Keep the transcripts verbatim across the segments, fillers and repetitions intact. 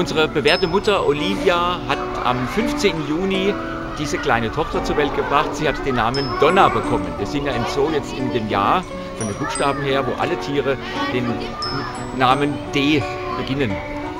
Unsere bewährte Mutter Olivia hat am fünfzehnten Juni diese kleine Tochter zur Welt gebracht. Sie hat den Namen Donna bekommen. Wir sind ja im Zoo jetzt in dem Jahr von den Buchstaben her, wo alle Tiere den Namen D beginnen.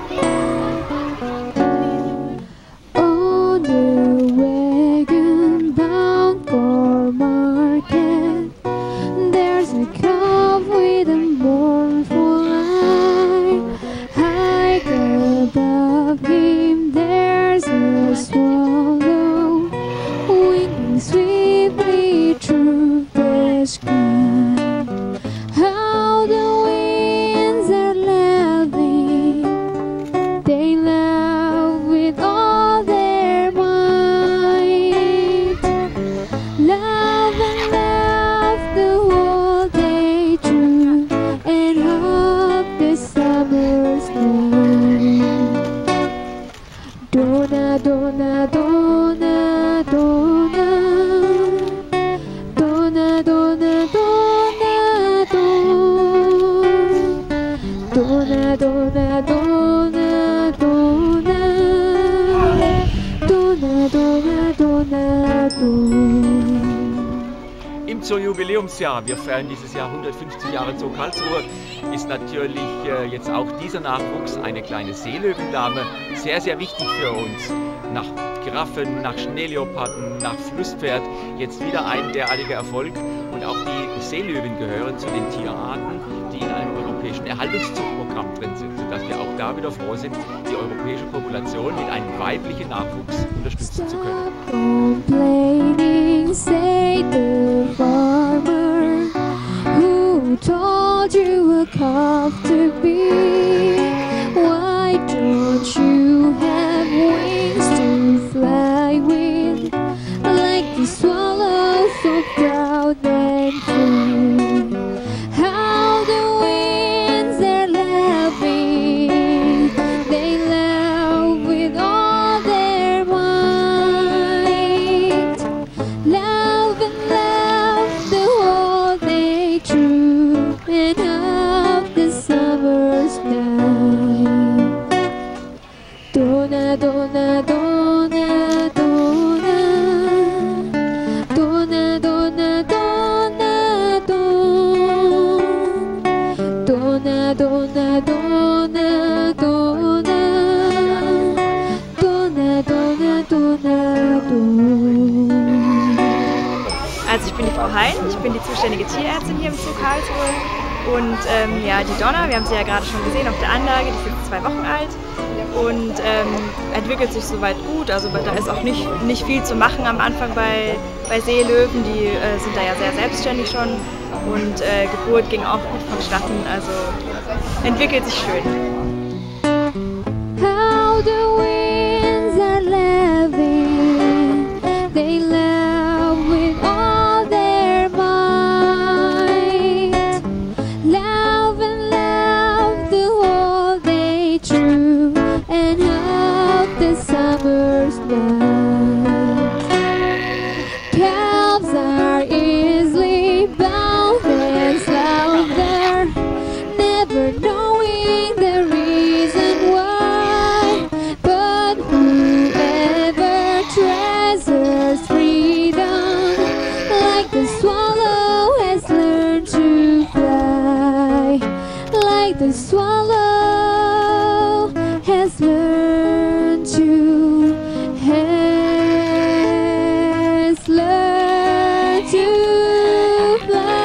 Donna, Donna, Donna, Donna, Donna, Donna, Donna, Donna, Donna, Donna, Donna, Donna, Donna, Donna, Donna. Im Zoo-Jubiläumsjahr, wir feiern dieses Jahr hundertfünfzig Jahre Zoo Karlsruhe, ist natürlich äh, jetzt auch dieser Nachwuchs, eine kleine Seelöwendame, sehr, sehr wichtig für uns. Nach Giraffen, nach Schneeleoparden, nach Flusspferd, jetzt wieder ein derartiger Erfolg. Und auch die Seelöwen gehören zu den Tierarten, die in einem europäischen Erhaltungszuchtprogramm drin sind, sodass wir auch da wieder froh sind, die europäische Population mit einem weiblichen Nachwuchs unterstützen zu können. Told you a calf to be. Why don't you have wings to fly with, like the swallow so proud and free? How the winds are laughing, they laugh with all their might. Love and laugh the whole day through, and of the summer's night. Donna, Donna, Donna, Donna, Donna, Donna, Donna, Donna, Donna, Donna, Donna, Donna, Donna, Donna, Donna. Also ich bin die Frau Hein, ich bin die zuständige Tierärztin hier im Zoo Karlsruhe und ähm, ja, die Donna, wir haben sie ja gerade schon gesehen auf der Anlage, die ist jetzt zwei Wochen alt und ähm, entwickelt sich soweit gut, also da ist auch nicht, nicht viel zu machen am Anfang bei, bei Seelöwen, die äh, sind da ja sehr selbstständig schon und äh, Geburt ging auch gut vonstatten, also entwickelt sich schön. How the winds are laughing, they laugh with all their might. Laugh and laugh the whole day through, and of the summer's night. Calves are easily bound and slaughter, never knowing the reason why. But whoever treasures freedom, like the swallow has learned to fly, like the swallow has learned to, has learned to fly.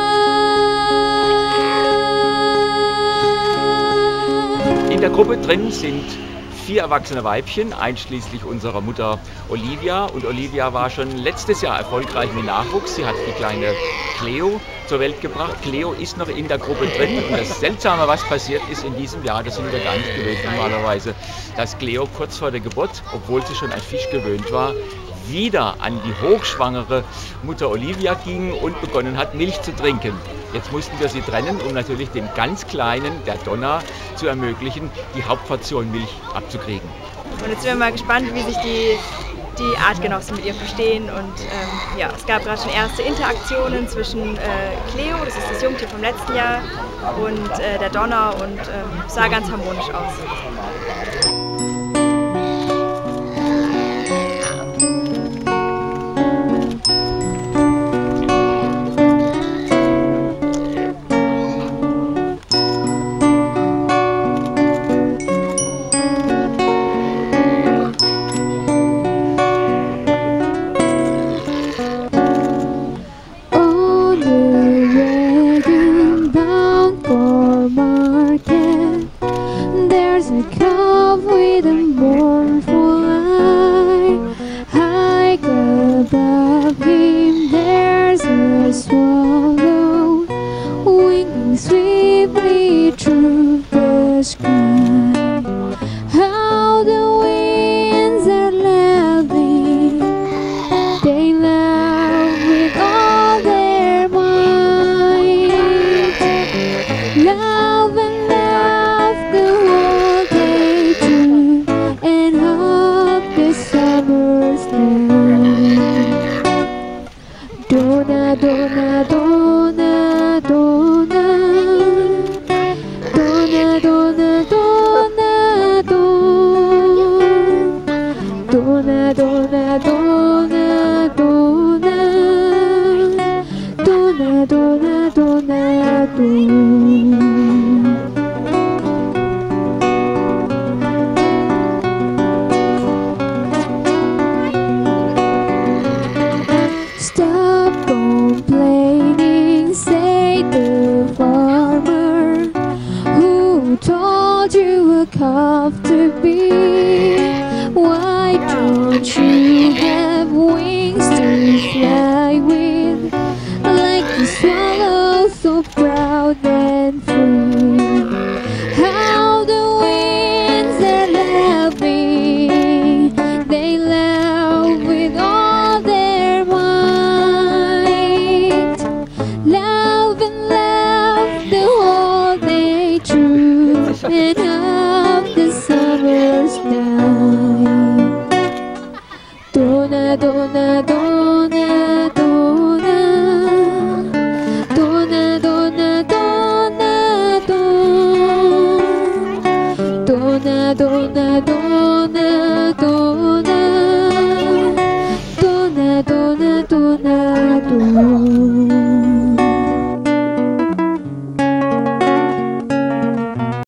In der Gruppe drin sind vier erwachsene Weibchen, einschließlich unserer Mutter Olivia. Und Olivia war schon letztes Jahr erfolgreich mit Nachwuchs. Sie hat die kleine Cleo zur Welt gebracht. Cleo ist noch in der Gruppe drin. Und das Seltsame, was passiert ist in diesem Jahr, das sind wir gar nicht gewöhnt normalerweise, dass Cleo kurz vor der Geburt, obwohl sie schon an Fisch gewöhnt war, wieder an die hochschwangere Mutter Olivia ging und begonnen hat, Milch zu trinken. Jetzt mussten wir sie trennen, um natürlich dem ganz Kleinen, der Donna, zu ermöglichen, die Hauptportion Milch abzukriegen. Und jetzt sind wir mal gespannt, wie sich die, die Artgenossen mit ihr verstehen. Und ähm, ja, es gab gerade schon erste Interaktionen zwischen äh, Cleo, das ist das Jungtier vom letzten Jahr, und äh, der Donna und ähm, sah ganz harmonisch aus. above him there's a swallow winging swiftly through the sky. How the winds are laughing, they laugh with all their might. Laugh and laugh the whole day through, and hug the summer's night. Donna, Donna, Donna, Donna, Donna, Donna, Donna, Donna, Donna, Donna, Donna, Donna, Donna, Donna, Donna. Stop complaining, say the farmer who told you a calf to be. Why don't you have wings to fly with, like the swallow so proud and free? How the winds are laughing, they laugh with all their might. Laugh and laugh the whole day through, and half the summer's night. Donna, Donna, Donna, Donna, Donna, Donna, Donna, Donna, Donna, Donna,